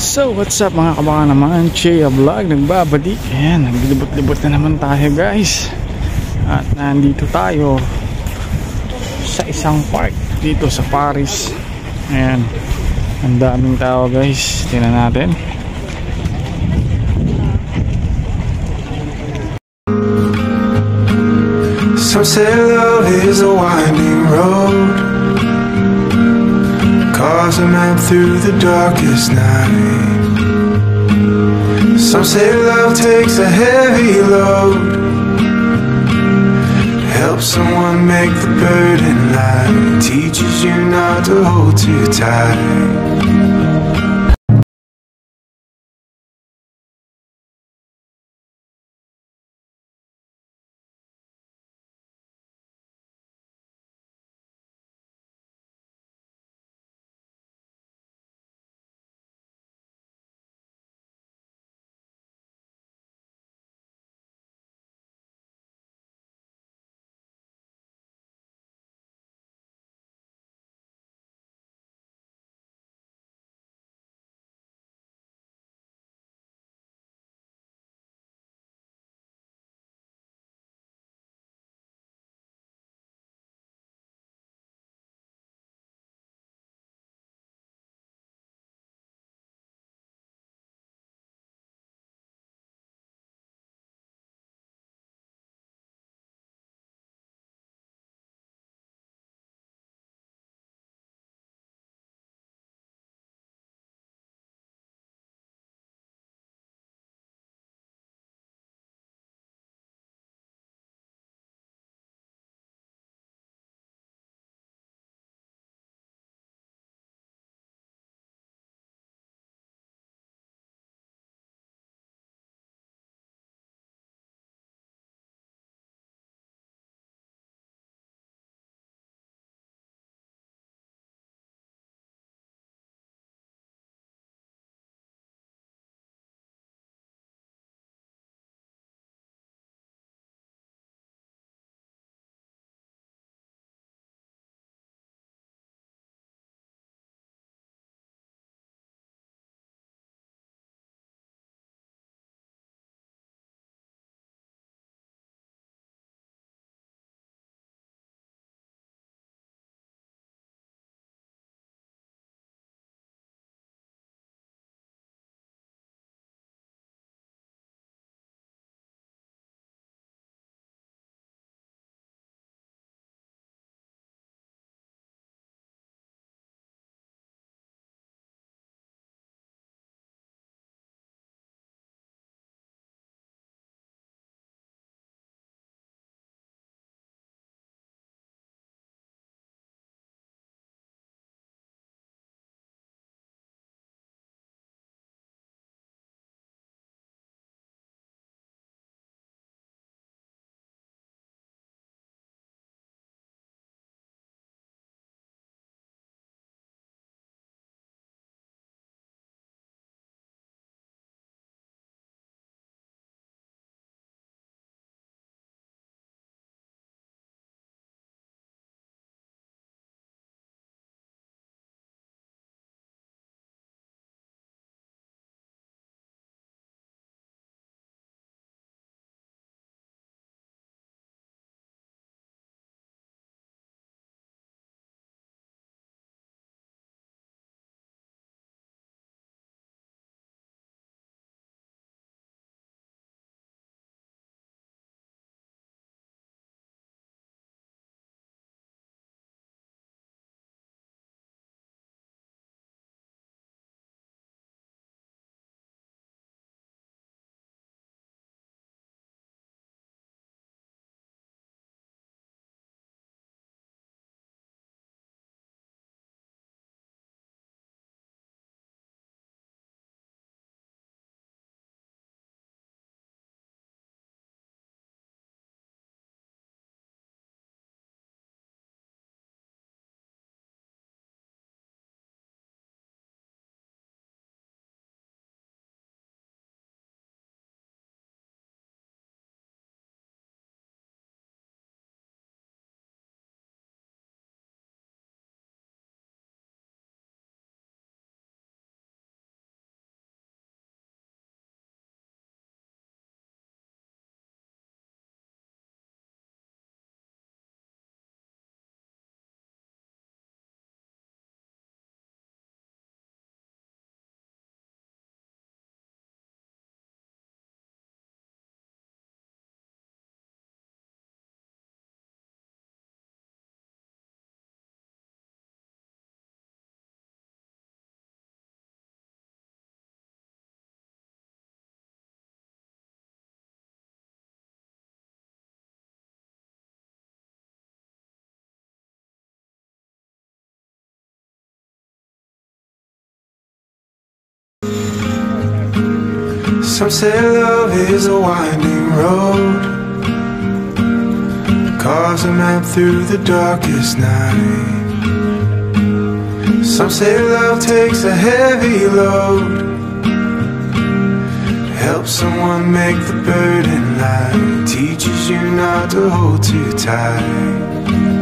So what's up mga kabaka naman, Chea Vlog nagbabalik. Ayan, naglibot-libot na naman tayo guys. At nandito tayo sa isang park dito sa Paris. Ayan, ang daming tao guys. Tingnan natin. Some say love is a winding road, cars a man through the darkest night. Some say love takes a heavy load, helps someone make the burden light, teaches you not to hold too tight. Some say love is a winding road, carves a map through the darkest night. Some say love takes a heavy load, helps someone make the burden light, teaches you not to hold too tight.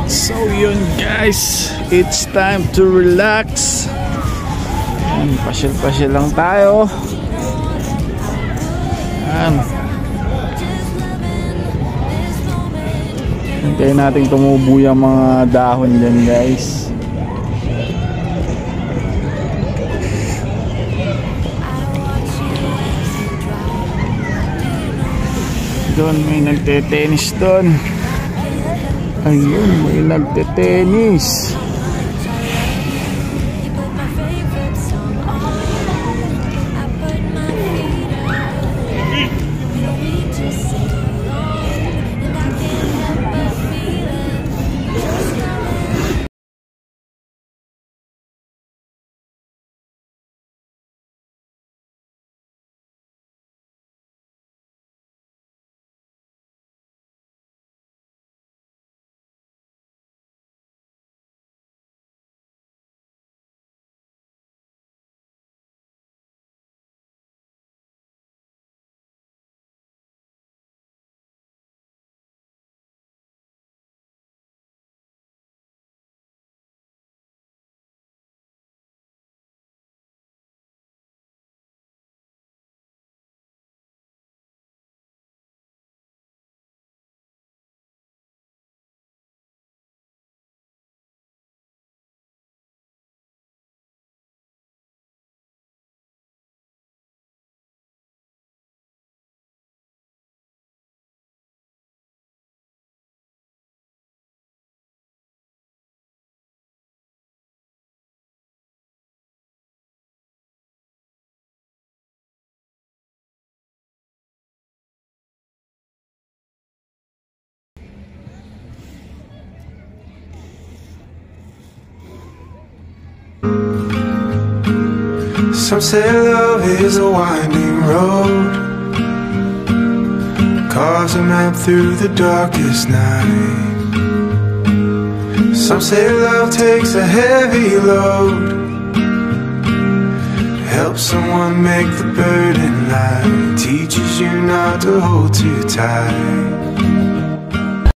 So yun guys, it's time to relax. Ayan, pasyal-pasyal lang tayo. Ayan. Hintayin natin tumubo yung mga dahon dyan guys. Doon may nagte-tennis doon. Ayun, may nagte-tennis. Some say love is a winding road, carves a map through the darkest night. Some say love takes a heavy load, helps someone make the burden light, teaches you not to hold too tight.